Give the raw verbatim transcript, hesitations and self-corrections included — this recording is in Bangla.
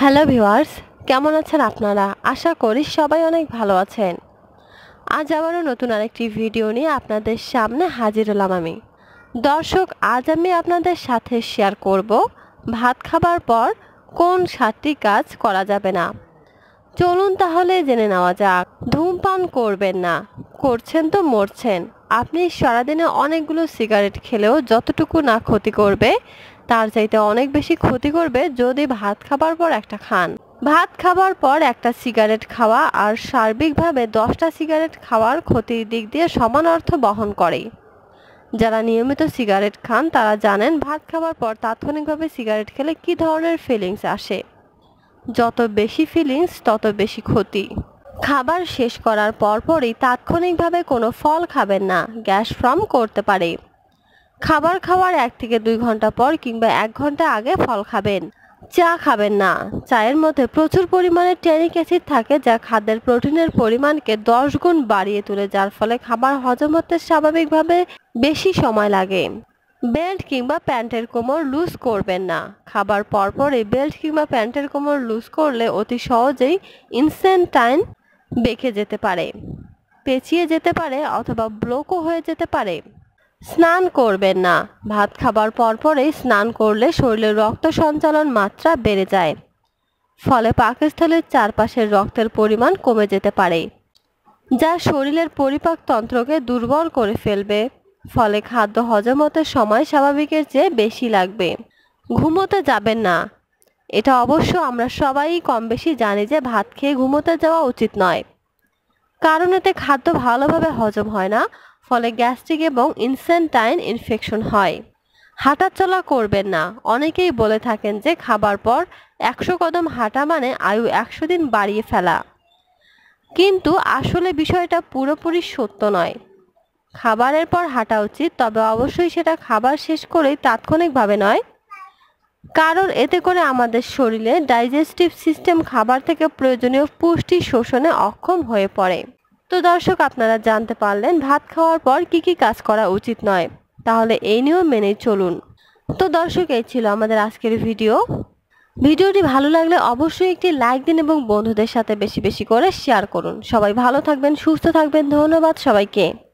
হ্যালো ভিউয়ার্স, কেমন আছেন আপনারা? আশা করি সবাই অনেক ভালো আছেন। আজ আবারও নতুন আরেকটি ভিডিও নিয়ে আপনাদের সামনে হাজির হলাম আমি। দর্শক, আজ আমি আপনাদের সাথে শেয়ার করব ভাত খাবার পর কোন সাতটি কাজ করা যাবে না। চলুন তাহলে জেনে নেওয়া যাক। ধূমপান করবেন না, করছেন তো মরছেন। আপনি সারাদিনে অনেকগুলো সিগারেট খেলেও যতটুকু না ক্ষতি করবে, তার চাইতে অনেক বেশি ক্ষতি করবে যদি ভাত খাবার পর একটা খান। ভাত খাবার পর একটা সিগারেট খাওয়া আর সার্বিকভাবে দশটা সিগারেট খাওয়ার ক্ষতির দিক দিয়ে সমান অর্থ বহন করে। যারা নিয়মিত সিগারেট খান তারা জানেন ভাত খাবার পর তাৎক্ষণিকভাবে সিগারেট খেলে কী ধরনের ফিলিংস আসে। যত বেশি ফিলিংস তত বেশি ক্ষতি। খাবার শেষ করার পরপরই তাৎক্ষণিকভাবে কোনো ফল খাবেন না, গ্যাস ফর্ম করতে পারে। খাবার খাওয়ার এক থেকে দুই ঘন্টা পর কিংবা এক ঘন্টা আগে ফল খাবেন। চা খাবেন না, চায়ের মধ্যে প্রচুর পরিমাণে ট্যানিক অ্যাসিড থাকে যা খাদ্যের প্রোটিনের পরিমাণকে দশ গুণ বাড়িয়ে তোলে, যার ফলে খাবার হজম হতে স্বাভাবিকভাবে বেশি সময় লাগে। বেল্ট কিংবা প্যান্টের কোমর লুজ করবেন না। খাবার পরপরই বেল্ট কিংবা প্যান্টের কোমর লুজ করলে অতি সহজেই ইনসেন্টাইন বেঁকে যেতে পারে, পেঁচিয়ে যেতে পারে অথবা ব্লকও হয়ে যেতে পারে। স্নান করবেন না। ভাত খাবার পরপরই স্নান করলে শরীরের রক্ত সঞ্চালন মাত্রা বেড়ে যায়, ফলে পাকস্থলীর চারপাশের রক্তের পরিমাণ কমে যেতে পারে, যা শরীরের পরিপাক তন্ত্রকে দুর্বল করে ফেলবে, ফলে খাদ্য হজম হতে সময় স্বাভাবিকের চেয়ে বেশি লাগবে। ঘুমোতে যাবেন না। এটা অবশ্য আমরা সবাই কম বেশি জানি যে ভাত খেয়ে ঘুমোতে যাওয়া উচিত নয়, কারণ এতে খাদ্য ভালোভাবে হজম হয় না, ফলে গ্যাস্ট্রিক এবং ইনসেন্টাইন ইনফেকশন হয়। হাঁটাচলা করবেন না। অনেকেই বলে থাকেন যে খাবার পর একশো কদম হাঁটা মানে আয়ু একশো দিন বাড়িয়ে ফেলা, কিন্তু আসলে বিষয়টা পুরোপুরি সত্য নয়। খাবারের পর হাঁটা উচিত, তবে অবশ্যই সেটা খাবার শেষ করেই তাৎক্ষণিকভাবে নয়, কারণ এতে করে আমাদের শরীরে ডাইজেস্টিভ সিস্টেম খাবার থেকে প্রয়োজনীয় পুষ্টি শোষণে অক্ষম হয়ে পড়ে। তো দর্শক, আপনারা জানতে পারলেন ভাত খাওয়ার পর কি কি কাজ করা উচিত নয়, তাহলে এই নিয়ম মেনেই চলুন। তো দর্শক, এই ছিল আমাদের আজকের ভিডিও। ভিডিওটি ভালো লাগলে অবশ্যই একটি লাইক দিন এবং বন্ধুদের সাথে বেশি বেশি করে শেয়ার করুন। সবাই ভালো থাকবেন, সুস্থ থাকবেন। ধন্যবাদ সবাইকে।